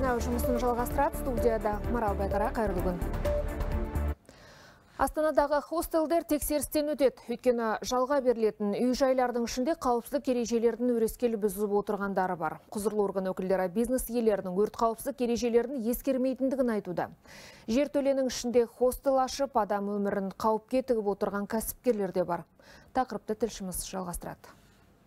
Арна жұмысын жалғастырады. Студияда Марал Байғара, қайырлы күн. Астанадағы хостелдер тексерістен өтеді. Өйткені жалға берілетін үй-жайлардың ішінде қауіпсіздік ережелерін өрескел бұзып отырғандары бар. Құзырлы орган өкілдері бизнес иелерінің өрт қауіпсіздік ережелерін ескермейтіндігін айтуда. Жертөленің ішінде хостел ашып, адам өмірін қауіпке тігіп отырған кәсіпкерлер де бар. Тақырыпты тілшіміз жалғастырады.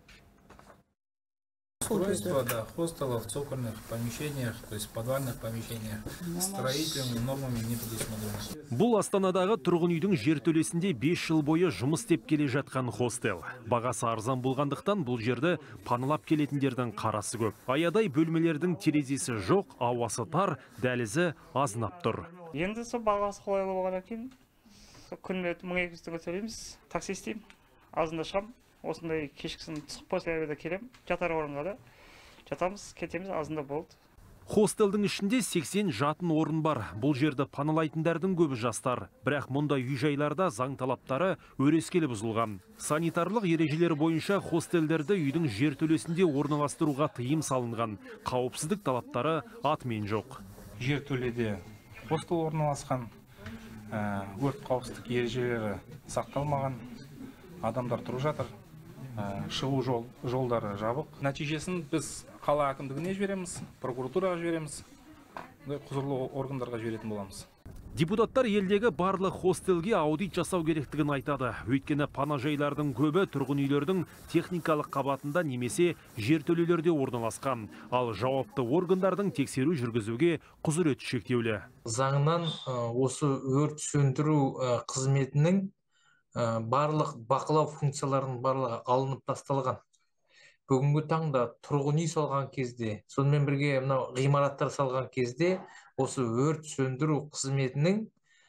Устройство хостелов в цокольных помещениях, то есть в подвальных помещениях, строительными нормами не предусмотрено. Бұл Астанадағы тұрғын үйдің жертөлесінде 5 жыл бойы жұмыс істеп келе жатқан хостел. Бағасы арзан болғандықтан бұл жерді паналап келетіндердің қарасы көп. Аядай бөлмелердің терезесі жоқ, ауасы тар, дәлізі азынап тұр. Енді сол бағасы қолайлы болғаннан кейін күніне 1200 теңге төлейміз, такси істеймін, азында шығамын. Осындай кешкісін түсіп после обеда келем, жатар орынға да жатамыз, кетеміз, азында болды. Хостелдің ішінде 80 жатын орын бар. Бұл жерді паналайтындардың көбі жастар. Бірақ мұндай үй-жайларда заң талаптары өрескел бұзылған. Санитарлық ережелер бойынша хостелдерді үйдің жертөлесінде орналастыруға тыйым салынған. Қауіпсіздік талаптары атымен жоқ. Жертөледе хостел орналасқан, өрт қауіпсіздік ережелері сақталмаған, адамдар тұрып жатыр. Шығу жолдары жабық. Нәтижесін біз қала әкімдігіне жібереміз, прокуратураға жібереміз, құзырлы органдарға жіберетін боламыз. Депутаттар елдегі барлық хостелге аудит жасау керектігін айтады. Өйткені панажайлардың көбі тұрғын үйлердің техникалық қабатында немесе жертөлелерде орналасқан. Ал жауапты органдардың тексеру жүргізуге құзыреті шектеулі. Заңнан осы өрт сөндіру қызметінің барлық бақылау функцияларының барлығы алынып тасталған. Бүгінгі таңда тұрғын үй салған кезде, сонымен бірге мынау ғимараттар салған кезде осы өрт сөндіру қызметінің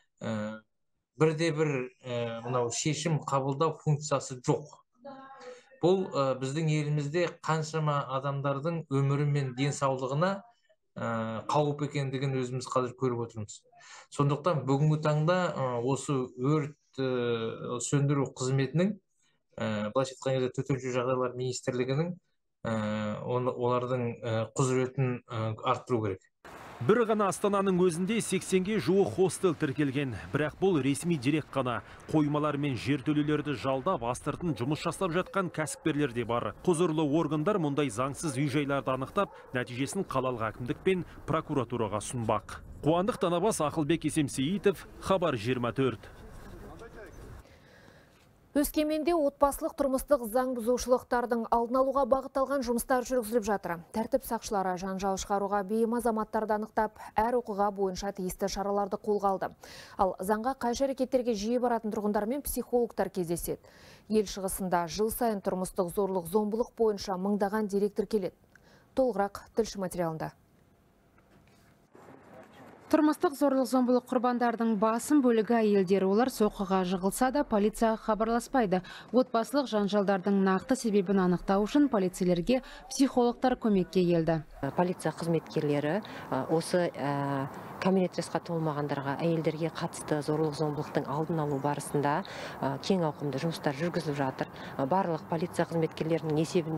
бірде-бір мынау шешім қабылдау функциясы жоқ. Бұл біздің елімізде қаншама адамдардың өмірі мен денсаулығына қауіп екендігін өзіміз қазір көріп отырмыз. Сондықтан бүгінгі таңда осы өрт сөндіру қызметінің, былайша айтқан кезде төтенше жағдайлар министрлігінің олардың құзыретін арттыру керек. Бір ғана Астананың өзінде 80-ге жуық хостел тіркелген. Бірақ бұл ресми дерек қана. Қоймалар мен жертөлелерді жалдап, астыртын жұмыс жасап жатқан кәсіпкерлер де бар. Құзырлы органдар мұндай заңсыз үй-жайларды анықтап, нәтижесін қалалық әкімдік пен прокуратураға сұнбақ. Қуандық Танабас, Ақылбек Есемсейітов, Хабар 24. Өскеменде отбасылық тұрмыстық заң бұзушылықтардың алдын алуға бағытталған жұмыстар жүргізіліп жатыр. Тәртіп сақшылары жанжал шығаруға бейім азаматтарды анықтап, әр оқиға бойынша тиісті шараларды қолға алды. Ал заңға қайшы әрекеттерге жиі баратын тұрғындар мен психологтар кездеседі. Ел шығысында жыл сайын тұрмыстық зорлық-зомбылық бойынша мыңдаған дерек тіркеледі. Толығырақ тілші материалында. Тұрмыстық зорлық-зомбылық құрбандардың басым бөлігі әйелдер. Олар соққыға жығылса да полицияға хабарласпайды. Отбасылық жанжалдардың нақты себебін анықтау үшін полицейлерге психологтар көмекке келді. Полиция қызметкерлері осы кәмелет жасқа толмағандарға, әйелдерге қатысты зорлық-зомбылықтың алдын алу барысында кең ауқымды жұмыстар жүргізіліп жатыр. Барлық полиция қызметкерлерінің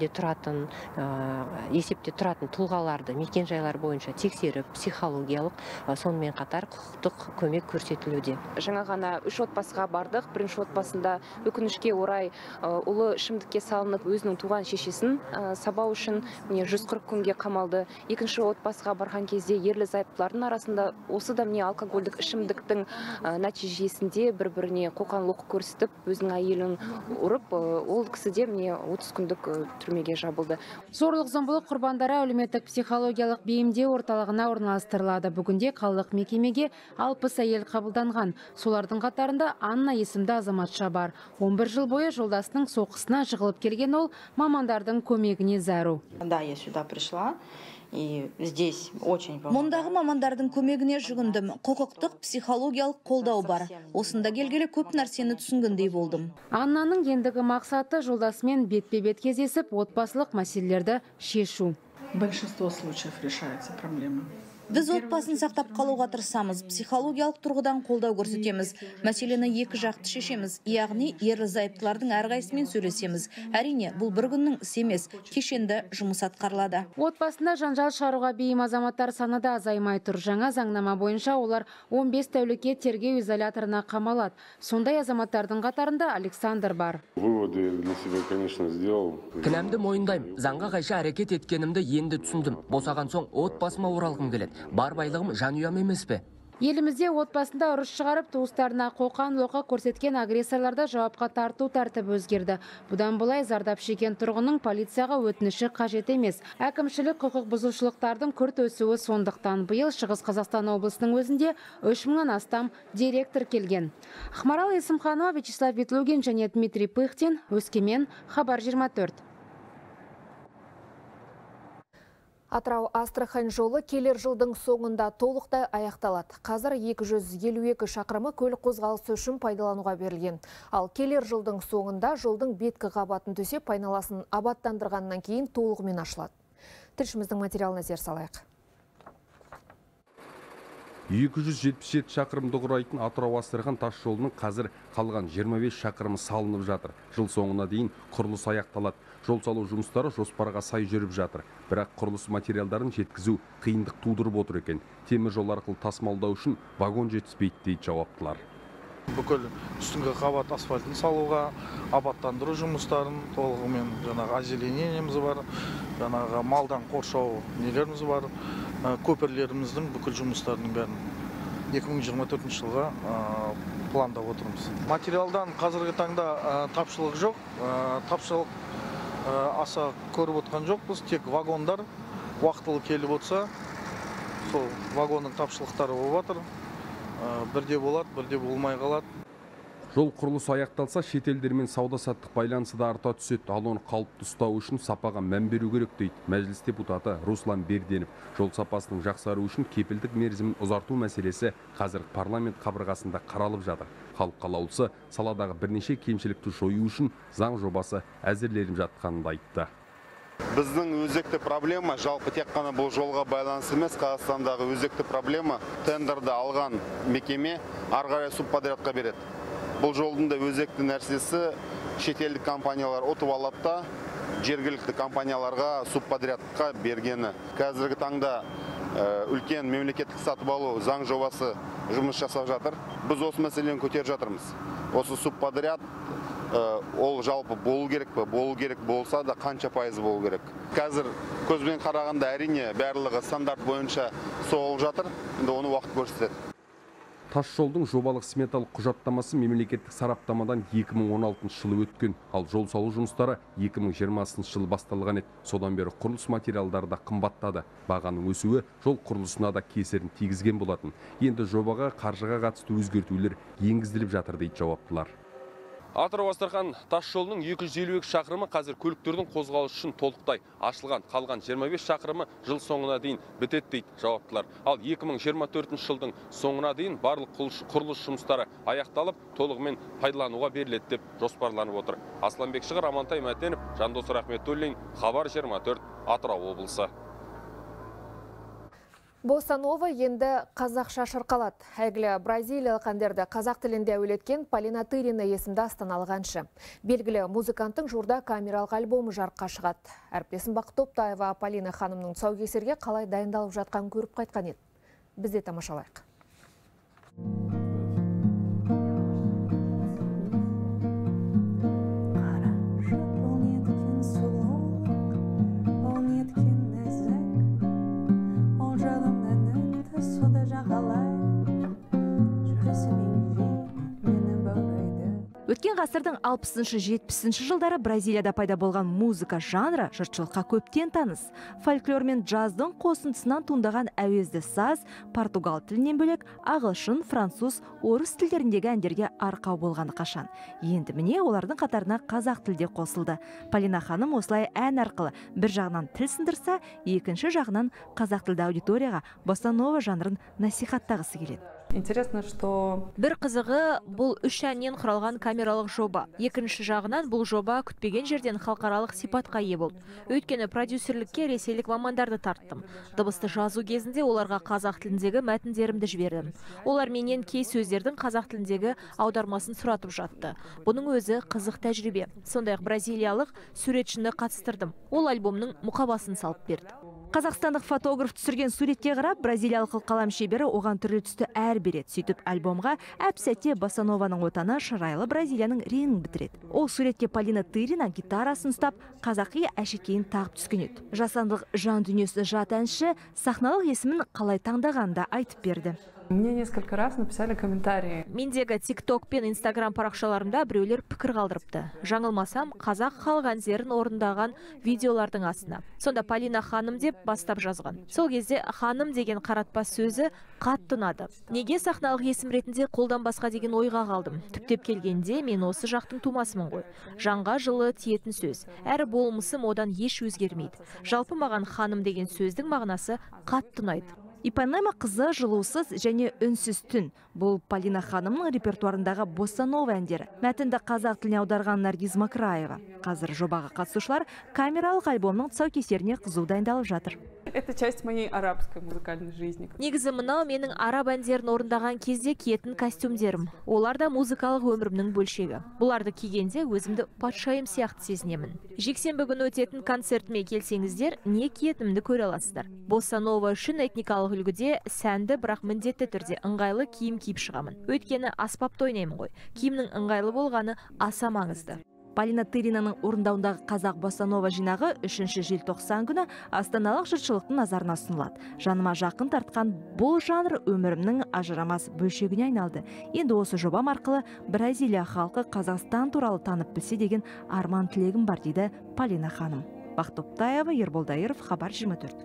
есепте тұратын тұлғаларды мекен-жайлар бойынша тексеріп, психологиялық, сонымен қатар құқықтық көмек көрсетілуде. Жаңа ғана 3 отбасыға бардық. Бірінші отбасында өкінішке орай ұлы ішімдікке салынып, өзінің туған шешесін сабау үшін 140 күнге қамалды. Екінші отбасыға барған кезде ерлі зайыптылардың арасында осы да алкогольдік ішімдіктің нәтижесінде бір-біріне қоқан-лоққы көрсетіп, өзінің әйелін ұрып, ол кісі де 30 күндік түрмеге жабылды. Зорлық-зомбылық құрбандары әлеуметтік психологиялық бейімдеу орталығына орналастырылады. Бүгінде қалалық мекемеге 60 әйел қабылданған. Солардың қатарында Анна есімді азаматша бар. 11 жыл бойы жолдасының соққысына жығылып келген ол мамандардың көмегіне зәру. Да, я сюда пришла. Мұндағы мамандардың көмегіне жүгіндім. Құқықтық психологиялық қолдау бар. Осында келгелі көп нәрсені түсінгендей болдым. Аннаның ендігі мақсаты жолдасымен бетпе-бет кездесіп, отбасылық мәселелерді шешу. Большинство случаев решается проблема. Біз отбасын сақтап қалуға тырысамыз, психологиялық тұрғыдан қолдау көрсетеміз. Мәселені екі жақты шешеміз, яғни ерлі-зайыптылардың әрқайсымен сөйлесеміз. Әрине, бұл бір күннің ісі емес, кешенді жұмыс атқарылады. Отбасында жанжал шығаруға бейім азаматтар саны да азаймай тұр. Жаңа заңнама бойынша олар 15 тәулікке тергеу изоляторына қамалады. Сондай азаматтардың қатарында Александр бар. Выводы для себя, конечно, сделал. Кінәмді мойындаймын. Заңға қайшы әрекет еткенімді енді түсіндім. Босаған соң отбасыма оралғым келеді. Бар байлығым жанұям емес пе? Елімізде отбасында ұрыс шығарып, туыстарына қоқан-лоққы көрсеткен агрессорларды жауапқа тарту тәртібі өзгерді. Бұдан былай зардап шеккен тұрғынның полицияға өтініші қажет емес. Әкімшілік құқық бұзушылықтардың күрт өсуі сондықтан биыл Шығыс Қазақстан облысының өзінде 3000-нан астам дерек тіркелген. Ақмарал Есімханова, Вячеслав Ветлугин және Дмитрий Пыхтин, Өскемен, Хабар 24. Атырау-Астрахань жолы келер жылдың соңында толықтай аяқталады. Қазір 252 шақырымы көлік қозғалысы үшін пайдалануға берілген. Ал келер жылдың соңында жолдың беткі қабатын төсеп, айналасын абаттандырғаннан кейін толығымен ашылады. Тілшіміздің материалына зер салайық. 277 шақырымды құрайтын Атырау-Астрахань тас жолының қазір қалған 25 шақырымы салынып жатыр. Жыл соңына дейін құрылыс аяқталады. Жол салу жұмыстары жоспарға сай жүріп жатыр. Бірақ құрылыс материалдарын жеткізу қиындық тудырып отыр екен. Темір жол арқылы тасымалдау үшін вагон жетіспейді дейді жауаптылар. Бүкіл үстіңгі қабат асфальтын салуға, абаттандыру жұмыстарын толығымен жаңағы озеленениеміз бар, жаңағы малдан қоршау нелеріміз бар, көпірлеріміздің бүкіл жұмыстарының бәрін 2024 жылға пландап отырмыз. Материалдан қазіргі таңда тапшылық жоқ, тапшылық аса көріп отқан жоқпыз, тек вагондар уақытылы келіп отса, сол вагонның тапшылықтары болып жатыр. Бірде болады, бірде болмай қалады. Жол құрылысы аяқталса, шетелдермен сауда-саттық байланысы да арта түседі. Ал оны қалыпты ұстау үшін сапаға мән беру керек дейді мәжіліс депутаты Руслан Берденов. Жол сапасының жақсару үшін кепілдік мерзімін ұзарту мәселесі қазір парламент қабырғасында қаралып жатыр. Халық қалаулысы саладағы бірнеше кемшілікті жою үшін заң жобасы әзірленіп жатқанын айтты. Біздің өзекті проблема, жалпы тек қана бұл жолға байланысты емес, Қазақстандағы өзекті проблема тендерді алған мекеме ары қарай субподрядқа береді. Бұл жолдың да өзекті нәрсесі шетелдік компаниялар ұтып алады да жергілікті компанияларға субподрядқа бергені. Қазіргі таңда үлкен мемлекеттік сатып алу заң жобасы жұмыс жасап жатыр. Біз осы мәселені көтеріп жатырмыз. Осы субподряд ол жалпы болу керек пе? Болу керек болса да қанша пайыз болу керек? Қазір көзбен қарағанда әрине барлығы стандарт бойынша соғылып жатыр. Енді оны уақыт көрсетеді. Тас жолдың жобалық сметалық құжаттамасы мемлекеттік сараптамадан 2016 жылы өткен. Ал жол салу жұмыстары 2020 жылы басталған еді. Содан бері құрылыс материалдары да қымбаттады. Бағаның өсуі жол құрылысына да кесірін тигізген болатын. Енді жобаға қаржыға қатысты өзгертулер енгізіліп жатыр дейді жауаптылар. Атырау-Астрахань тас жолының 252 шақырымы қазір көліктердің қозғалысы үшін толықтай ашылған. Қалған 25 шақырымы жыл соңына дейін бітеді дейді жауаптылар. Ал 2024 жылдың соңына дейін барлық құрылыс жұмыстары аяқталып, толығымен пайдалануға беріледі деп жоспарланып отыр. Асланбек Шығыр, Амантай Мәтенов, Жандос Рахметуллин, Хабар 24, Атырау облысы. Босанова енді қазақша шырқалады. Әйгілі бразилиялық әндерді қазақ тілінде әуелеткен Полина Тырина есімді астаналық әнші. Белгілі музыканттың жуырда камералық альбомы жарыққа шығады. Әріптесім Бақыт Топтаева Полина ханымның тұсаукесерге қалай дайындалып жатқанын көріп қайтқан еді. Біз де тамашалайық. Өткен ғасырдың 60-70 жылдары Бразилияда пайда болған музыка жанры жұртшылыққа көптен таныс. Фольклор мен джаздың қосындысынан туындаған әуезді саз, португал тілінен бөлек ағылшын, француз, орыс тілдеріндегі әндерге арқау болғаны қашан. Енді міне олардың қатарына қазақ тілде қосылды. Полина ханым осылай ән арқылы бір жағынан тіл сындырса, екінші жағынан қазақ тілді аудиторияға босанова жанрын насихаттағысы келеді. Интересно, что... Бір қызығы, бұл 3 әннен құралған камералық жоба. Екінші жағынан бұл жоба күтпеген жерден халықаралық сипатқа ие болды. Өйткені продюсерлікке ресейлік мамандарды тарттым. Дыбысты жазу кезінде оларға қазақ тіліндегі мәтіндерімді жібердім. Олар менен кей сөздердің қазақ тіліндегі аудармасын сұратып жатты. Бұның өзі қызық тәжірибе. Сондай-ақ бразилиялық суретшіні қатыстырдым. Ол альбомның мұқабасын салып берді. Қазақстандық фотограф түсірген суретке қарап, бразилиялық қалам шебері оған түрлі түсті әр береді. Сөйтіп альбомға әп-сәтте босанованың отаны шырайлы Бразилияның реңін бітіреді. Ол суретке Полина Тырина гитарасын ұстап, қазақи әшекейін тағып түскен еді. Жасандылық жан дүниесі жат әнші сахналық есімін қалай таңдағанын да айтып берді. Мне несколько раз написали комментарии. Мендегі TikTok пен Instagram парақшаларымда біреулер пікір қалдырыпты. Жаңылмасам, қазақ халық әндерін орындаған видеолардың астына. Сонда Полина ханым деп бастап жазған. Сол кезде ханым деген қаратпа сөзі қатты ұнады. Неге сахналық есім ретінде қолданбасқа деген ойға қалдым. Түптеп келгенде мен осы жақтың тумасымын ғой. Жанға жылы тиетін сөз. Әрі болмысым одан еш өзгермейді. Жалпы маған ханым деген сөздің мағынасы қатты ұнайды. Ипанема қызы жылусыз және үнсіз түн. Бұл Полина ханымның репертуарындағы босанова әндері. Мәтінді қазақ тіліне аударған Наргиз Макраева. Қазір жобаға қатысушылар камералық альбомның тұсаукесеріне қызу дайындалып жатыр. Это часть моей арабской музыкальной жизни. Негізі мынау менің араб әндерін орындаған кезде киетін костюмдерім. Олар да музыкалық өмірімнің бөлшегі. Бұларды кигенде өзімді патшайым сияқты сезінемін. Жексенбі күні өтетін концертіме келсеңіздер, не киетімді көре аласыздар. Босанова үшін этникалық үлгіде сәнді, бірақ міндетті түрде ыңғайлы киім киіп шығамын. Өйткені аспапта ойнаймын ғой. Киімнің ыңғайлы болғаны аса маңызды. Полина Тыринаның орындауындағы қазақ босанова жинағы 3 желтоқсан күні астаналық жұртшылықтың назарына ұсынылады. Жаныма жақын тартқан бұл жанр өмірімнің ажырамас бөлшегіне айналды. Енді осы жобам арқылы Бразилия халқы Қазақстан туралы танып білсе деген арман тілегім бар, дейді Полина ханым. Бақтоптаева, Ербол Дайыров, Хабар 24.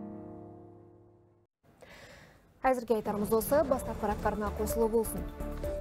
Әзірге айтарымыз осы, бас ақпараттарына қосылу болсын.